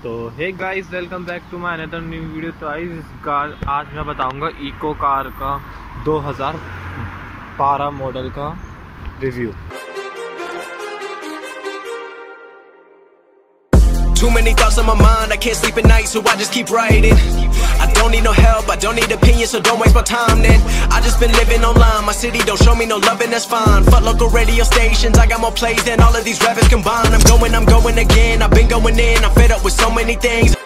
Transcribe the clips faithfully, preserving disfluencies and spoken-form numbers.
तो hey guys, welcome back to my another new video. तो guys आज मैं बताऊंगा इको कार का दो हज़ार बारह मॉडल का review. Too many thoughts on my mind, I can't sleep at night, so I just keep writing. I don't need no help, I don't need opinions, so don't waste my time then. I just been living online, my city don't show me no love and that's fine. Fuck local radio stations, I got more plays than all of these rappers combined. I'm going, I'm going again, I've been going in, I'm fed up with so many things.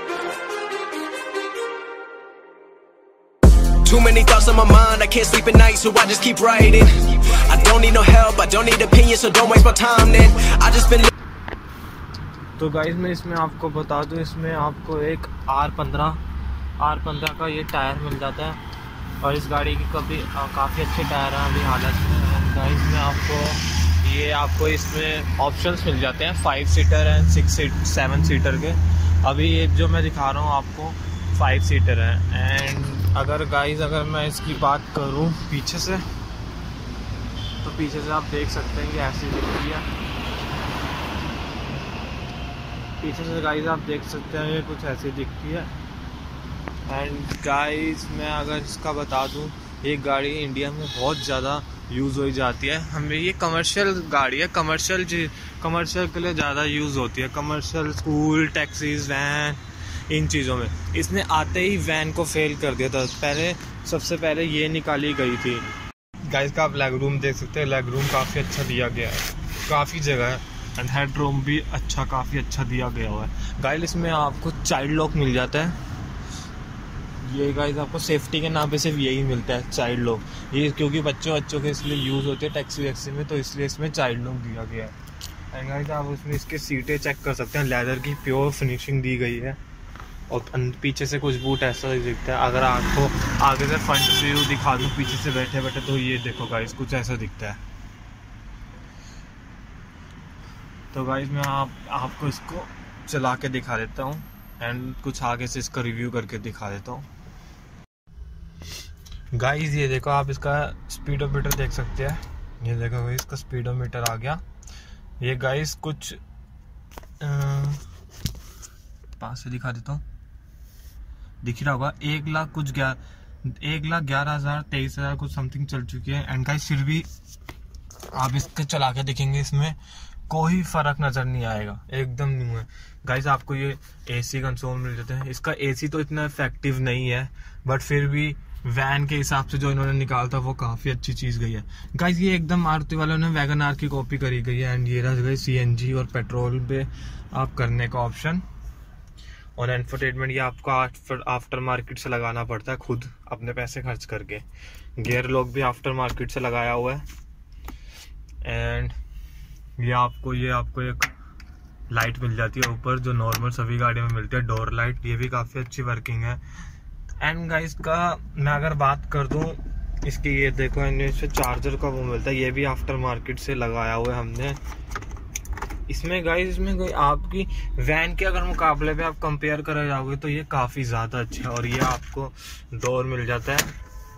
Too many thoughts on my mind, I can't sleep at night, so I just keep writing. I don't need no help, I don't need opinions, so don't waste my time then. I just been तो guys मैं इसमें आपको बता दूं, इसमें आपको एक are पंद्रह आर पंद्रह का ये टायर मिल जाता है और इस गाड़ी की कभी काफ़ी अच्छे टायर हैं अभी हालत में। गाइस में आपको ये आपको इसमें ऑप्शंस मिल जाते हैं, फाइव सीटर हैं, सिक्स सीट सेवन सीटर के। अभी ये जो मैं दिखा रहा हूँ आपको फाइव सीटर है। एंड अगर गाइस अगर मैं इसकी बात करूँ पीछे से, तो पीछे से आप देख सकते हैं कि ऐसी दिखती है। पीछे से गाइस आप देख सकते हैं ये कुछ ऐसी दिखती है। एंड गाइस मैं अगर इसका बता दूं, ये गाड़ी इंडिया में बहुत ज़्यादा यूज़ हो जाती है। हमें ये कमर्शियल गाड़ी है, कमर्शियल कमर्शियल के लिए ज़्यादा यूज़ होती है, कमर्शियल स्कूल, टैक्सीज, वैन, इन चीज़ों में। इसने आते ही वैन को फेल कर दिया था। पहले सबसे पहले ये निकाली गई थी। गाइस का आप लेग रूम देख सकते हैं, लेग रूम काफ़ी अच्छा दिया गया है, काफ़ी जगह है। एंड हेड रूम भी अच्छा काफ़ी अच्छा दिया गया हुआ है। गाइस इसमें आपको चाइल्ड लॉक मिल जाता है। ये गाइस आपको सेफ्टी के नाम पे सिर्फ यही मिलता है, चाइल्ड लॉक। ये क्योंकि बच्चों बच्चों के इसलिए यूज़ होते हैं टैक्सी वैक्सी में, तो इसलिए इसमें चाइल्ड लॉक दिया गया है। एंड गाइस आप उसमें इसके सीटें चेक कर सकते हैं, लेदर की प्योर फिनिशिंग दी गई है। और पीछे से कुछ बूट ऐसा ही दिखता है। अगर आपको आगे से फ्रंट व्यू दिखा दूँ पीछे से बैठे बैठे, तो ये देखो गाइस कुछ ऐसा दिखता है। तो गाइस मैं आप आपको इसको चला के दिखा देता हूँ एंड कुछ आगे से इसका रिव्यू करके दिखा देता हूँ। गाइस ये देखो, आप इसका स्पीडोमीटर देख सकते हैं। ये देखो गाइस इसका स्पीडोमीटर आ गया। ये गाइस कुछ पास से दिखा देता हूँ, दिख रहा होगा एक लाख कुछ ग्यारह एक लाख ग्यारह हज़ार तेईस हज़ार कुछ समथिंग चल चुकी है। एंड गाइस फिर भी आप इसके चला के देखेंगे, इसमें कोई फर्क नजर नहीं आएगा, एकदम न्यू है। गाइस आपको ये एसी कंसोल मिल जाते हैं। इसका एसी तो इतना इफेक्टिव नहीं है, बट फिर भी वैन के हिसाब से जो इन्होंने निकाला था वो काफ़ी अच्छी चीज़ गई है। गाइस ये एकदम मारुति वालों ने वैगन आर की कॉपी करी गई है। एंड ये रह गई सीएनजी और पेट्रोल पे आप करने का ऑप्शन। और एंटरटेनमेंट ये आपको आफ्टर मार्केट से लगाना पड़ता है, खुद अपने पैसे खर्च करके। गियर लॉक भी आफ्टर मार्केट से लगाया हुआ है। एंड ये आपको ये आपको एक लाइट मिल जाती है ऊपर, जो नॉर्मल सभी गाड़ी में मिलती है, डोर लाइट। ये भी काफ़ी अच्छी वर्किंग है। एंड गाइस का मैं अगर बात कर दूं इसकी, ये देखो इसमें चार्जर का वो मिलता है, ये भी आफ्टर मार्केट से लगाया हुआ है हमने इसमें। गाइस इसमें कोई आपकी वैन के अगर मुकाबले पे आप कंपेयर करे जाओगे तो ये काफ़ी ज़्यादा अच्छा है। और ये आपको डोर मिल जाता है।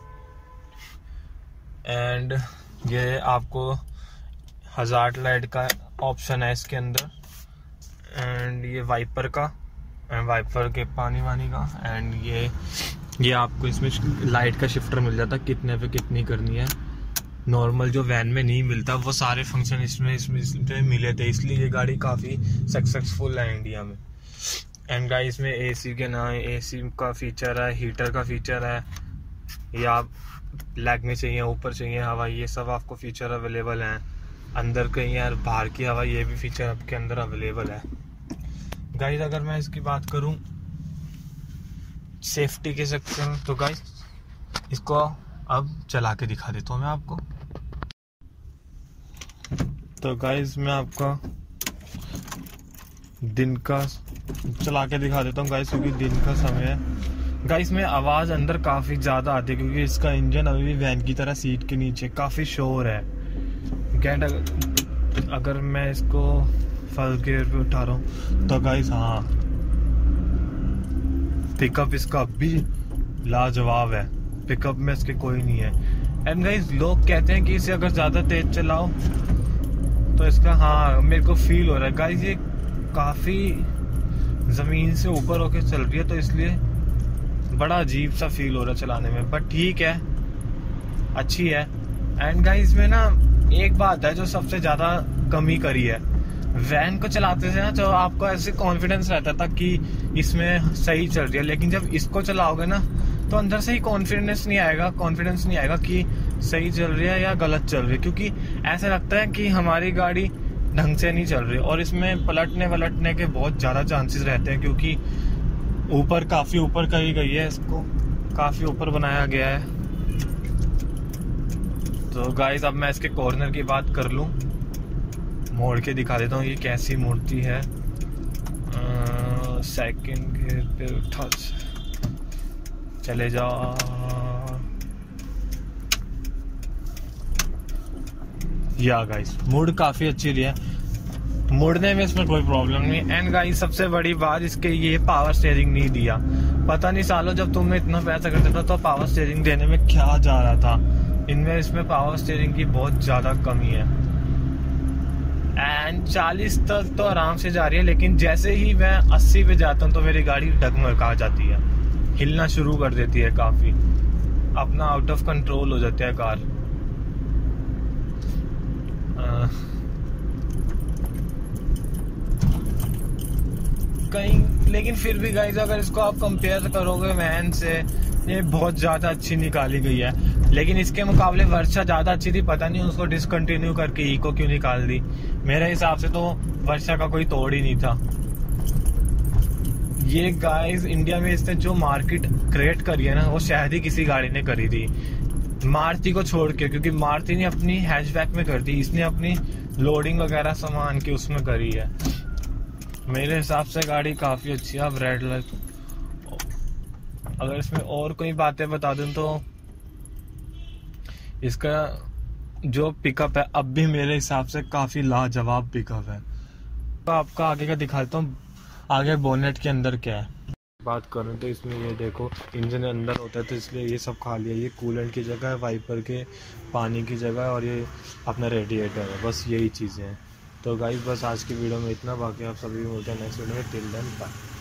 एंड ये आपको हजार्ड लाइट का ऑप्शन है इसके अंदर। एंड ये वाइपर का, वाइपर के पानी वानी का। एंड ये ये आपको इसमें लाइट का शिफ्टर मिल जाता है, कितने पे कितनी करनी है। नॉर्मल जो वैन में नहीं मिलता वो सारे फंक्शन इसमें इसमें इसमें मिले थे, इसलिए ये गाड़ी काफ़ी सक्सेसफुल है इंडिया में। एंड गाइस इसमें एसी के ना एसी का फीचर है, हीटर का फीचर है। ये आप लेग में चाहिए, ऊपर चाहिए हवा, ये सब आपको फीचर अवेलेबल हैं। अंदर कहीं यार बाहर की हवा, ये भी फीचर आपके अंदर अवेलेबल है। गाइस अगर मैं इसकी बात करूं सेफ्टी के सेक्शन, तो गाइस इसको अब चला के दिखा देता हूं मैं आपको। तो गाइस मैं आपका दिन का चला के दिखा देता हूं गाइस, क्योंकि दिन का समय है। गाइस में आवाज़ अंदर काफ़ी ज़्यादा आती है, क्योंकि इसका इंजन अभी भी वैन की तरह सीट के नीचे काफ़ी शोर है। गैट अगर मैं इसको फर्स्ट गियर पे उठा रहा हूँ तो गाइस हाँ, पिकअप इसका भी लाजवाब है, पिकअप में इसके कोई नहीं है। एंड गाइस लोग कहते हैं कि इसे अगर ज़्यादा तेज चलाओ तो इसका, हाँ मेरे को फील हो रहा है गाइस ये काफ़ी ज़मीन से ऊपर होके चल रही है, तो इसलिए बड़ा अजीब सा फील हो रहा है चलाने में, बट ठीक है, अच्छी है। एंड गाइस में ना एक बात है जो सबसे ज़्यादा कमी करी है, वैन को चलाते थे ना तो आपको ऐसे कॉन्फिडेंस रहता था कि इसमें सही चल रही है, लेकिन जब इसको चलाओगे ना तो अंदर से ही कॉन्फिडेंस नहीं आएगा कॉन्फिडेंस नहीं आएगा कि सही चल रही है या गलत चल रही है, क्योंकि ऐसा लगता है कि हमारी गाड़ी ढंग से नहीं चल रही। और इसमें पलटने वलटने के बहुत ज़्यादा चांसेस रहते हैं, क्योंकि ऊपर काफ़ी ऊपर करी गई है, इसको काफ़ी ऊपर बनाया गया है। तो गाइस अब मैं इसके कॉर्नर की बात कर लूँ, मोड़ के दिखा देता हूँ ये कैसी मूर्ति है। सेकंड गियर पे उठा, चले जाओ। या गाइस मूड काफी अच्छी रही है, मुड़ने में इसमें कोई प्रॉब्लम नहीं। एंड गाइस सबसे बड़ी बात, इसके ये पावर स्टीयरिंग नहीं दिया। पता नहीं सालों जब तुमने इतना पैसा करते था तो पावर स्टीयरिंग देने में क्या जा रहा था। इनमें इसमें पावर स्टीयरिंग की बहुत ज्यादा कमी है। एंड चालीस तक तो आराम से जा रही है, लेकिन जैसे ही मैं अस्सी पे जाता हूँ तो मेरी गाड़ी डगमगा जाती है, हिलना शुरू कर देती है, काफी अपना आउट ऑफ कंट्रोल हो जाती है कार। कहीं लेकिन फिर भी गाइस अगर इसको आप कंपेयर करोगे वैन से, ये बहुत ज्यादा अच्छी निकाली गई है। लेकिन इसके मुकाबले वर्षा ज्यादा अच्छी थी, पता नहीं उसको डिसकंटिन्यू करके इको क्यों निकाल दी। मेरे हिसाब से तो वर्षा का कोई तोड़ ही नहीं था। ये गाइस इंडिया में इसने जो मार्केट क्रिएट करी है ना, वो शायद ही किसी गाड़ी ने करी थी, मारुति को छोड़ के, क्योंकि मारुति ने अपनी हैचबैक में कर दी, इसने अपनी लोडिंग वगैरह सामान की उसमें करी है। मेरे हिसाब से गाड़ी काफी अच्छी है। अब रेड लाइट, अगर इसमें और कोई बातें बता दूं तो इसका जो पिकअप है अब भी मेरे हिसाब से काफी लाजवाब पिकअप है। तो आपका आगे का दिखा देता हूँ, आगे बोनेट के अंदर क्या है। बात करूँ तो इसमें ये देखो इंजन अंदर होता है, तो इसलिए ये सब खाली है। ये कूलेंट की जगह है, वाइपर के पानी की जगह है, और ये अपना रेडिएटर है, बस यही चीज़ें हैं। तो गाइस बस आज की वीडियो में इतना, बाकी आप सभी मिलते हैं नेक्स्ट वीडियो में। Till then bye.